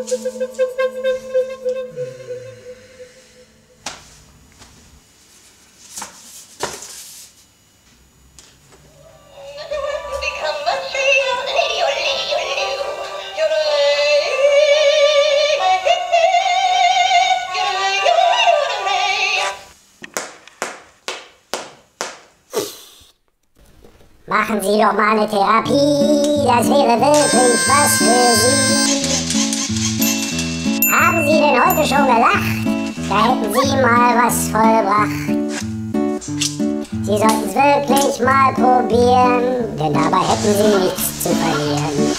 Machen Sie doch mal eine Therapie, das wäre wirklich was für Sie. Haben Sie denn heute schon gelacht? Da hätten Sie mal was vollbracht. Sie sollten es wirklich mal probieren, denn dabei hätten Sie nichts zu verlieren.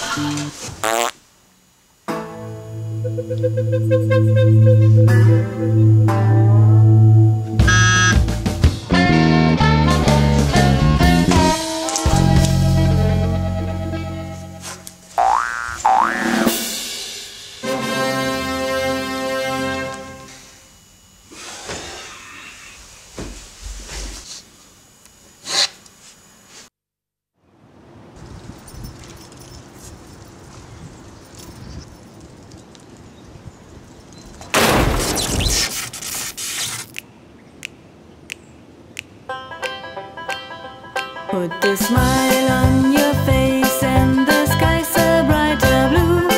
Put a smile on your face and the sky's a brighter blue.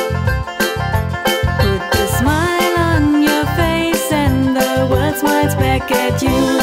Put a smile on your face and the world smiles back at you.